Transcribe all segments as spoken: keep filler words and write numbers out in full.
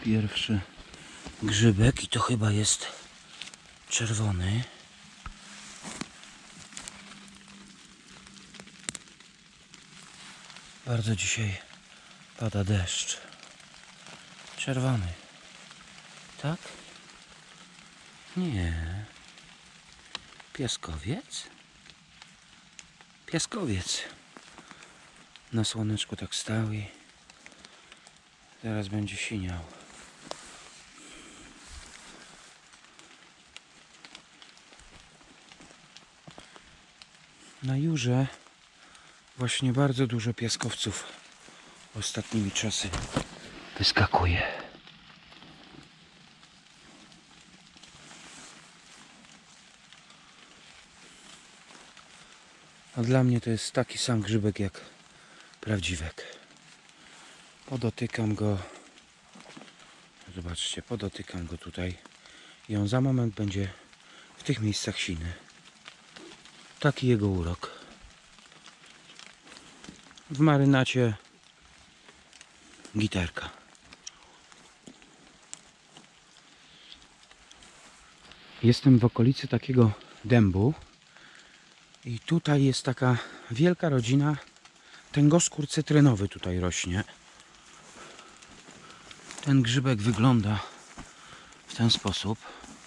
Pierwszy grzybek i to chyba jest czerwony. Bardzo dzisiaj pada deszcz. Czerwony. Tak? Nie. Piaskowiec? Piaskowiec. Na słoneczku tak stał i zaraz będzie siniał. Na Jurze właśnie bardzo dużo piaskowców ostatnimi czasy wyskakuje. A dla mnie to jest taki sam grzybek jak prawdziwek. Podotykam go. Zobaczcie, podotykam go tutaj i on za moment będzie w tych miejscach siny. Taki jego urok. W marynacie giterka. Jestem w okolicy takiego dębu i tutaj jest taka wielka rodzina. Tęgoskór cytrynowy tutaj rośnie. Ten grzybek wygląda w ten sposób.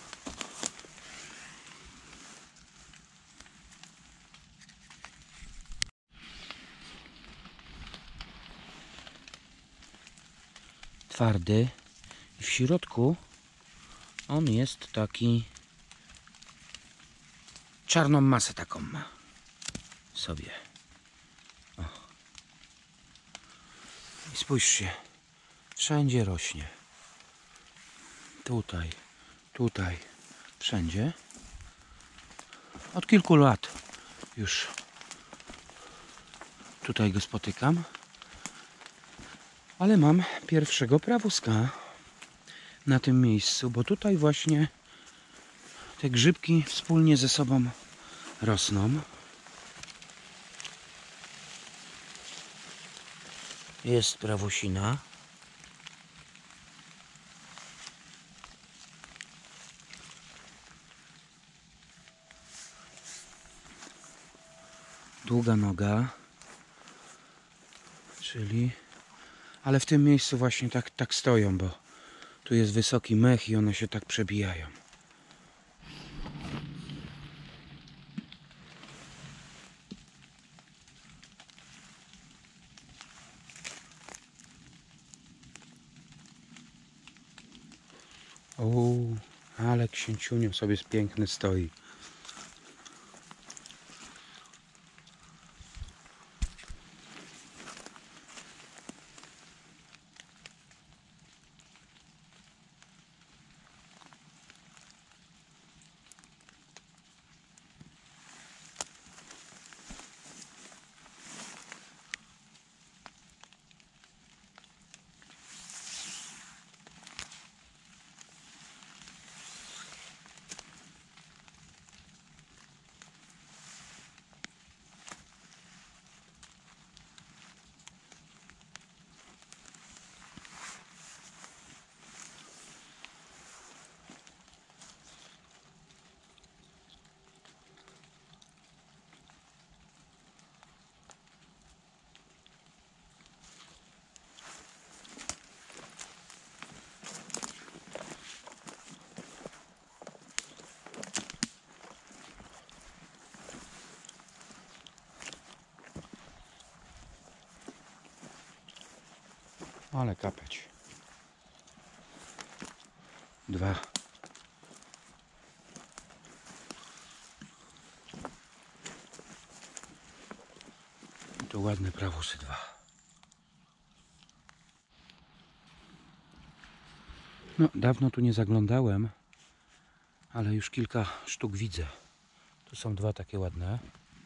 Twardy i w środku on jest taki, czarną masę taką ma sobie. O. I spójrzcie, wszędzie rośnie. Tutaj, tutaj, wszędzie. Od kilku lat już tutaj go spotykam. Ale mam pierwszego prawuska na tym miejscu, bo tutaj właśnie te grzybki wspólnie ze sobą rosną. Jest prawusina. Długa noga, czyli... Ale w tym miejscu właśnie tak, tak stoją, bo tu jest wysoki mech i one się tak przebijają. O, ale księciunio sobie piękny stoi. Ale kapeć. Dwa. I tu ładne prawusy dwa. No, dawno tu nie zaglądałem, ale już kilka sztuk widzę. Tu są dwa takie ładne.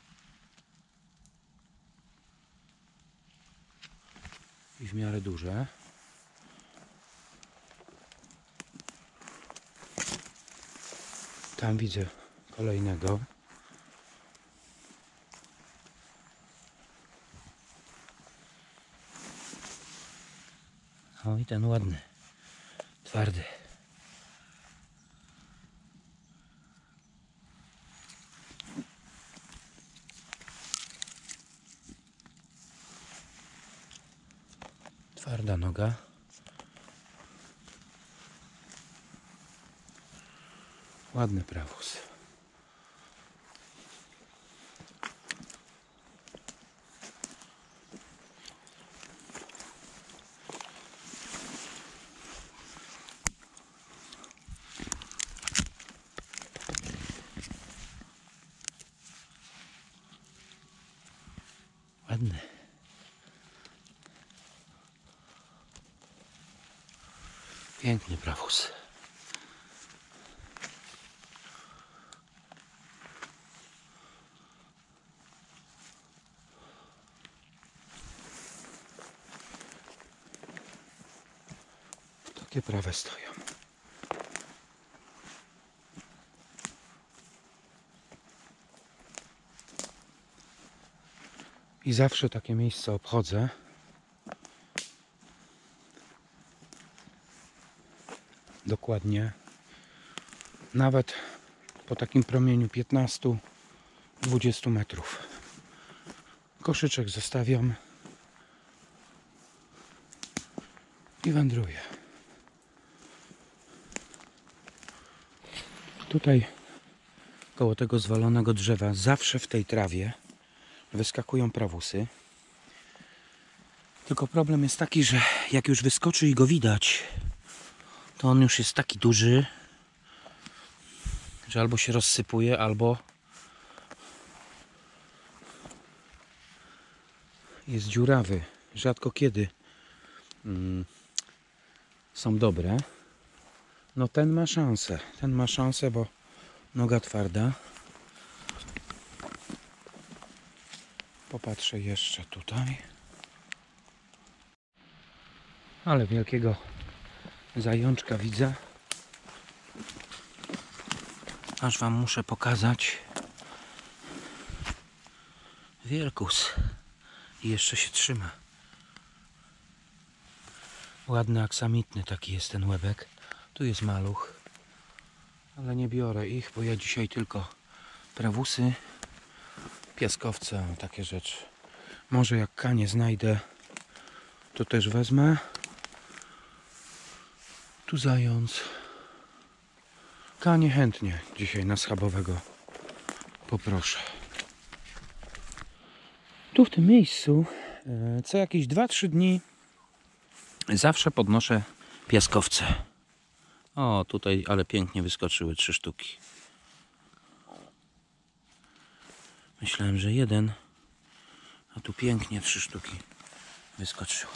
I w miarę duże. Tam widzę kolejnego. O, i ten ładny. Twardy. Twarda noga. Ładny prawóz. Ładny. Piękny prawóz. Takie prawe stoją. I zawsze takie miejsce obchodzę. Dokładnie. Nawet po takim promieniu piętnastu do dwudziestu metrów. Koszyczek zostawiam i wędruję. Tutaj koło tego zwalonego drzewa zawsze w tej trawie wyskakują prawusy. Tylko problem jest taki, że jak już wyskoczy i go widać, to on już jest taki duży, że albo się rozsypuje, albo jest dziurawy. Rzadko kiedy mm, są dobre. No ten ma szansę. Ten ma szansę, bo noga twarda. Popatrzę jeszcze tutaj. Ale wielkiego zajączka widzę. Aż wam muszę pokazać. Wielkus. I jeszcze się trzyma. Ładny, aksamitny taki jest ten łebek. Tu jest maluch. Ale nie biorę ich, bo ja dzisiaj tylko prawusy, piaskowce, takie rzeczy. Może jak kanie znajdę, to też wezmę. Tu zając. Kanie chętnie dzisiaj na schabowego poproszę. Tu w tym miejscu co jakieś dwa trzy dni zawsze podnoszę piaskowce. O, tutaj ale pięknie wyskoczyły trzy sztuki. Myślałem, że jeden, a tu pięknie trzy sztuki wyskoczyły.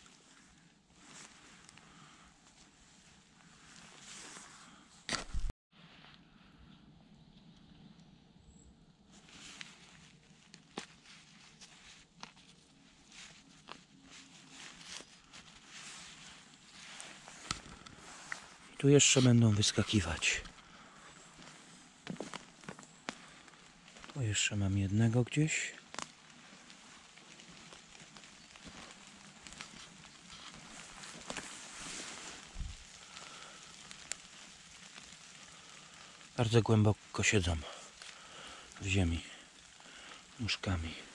Tu jeszcze będą wyskakiwać. Tu jeszcze mam jednego gdzieś. Bardzo głęboko siedzą w ziemi nóżkami.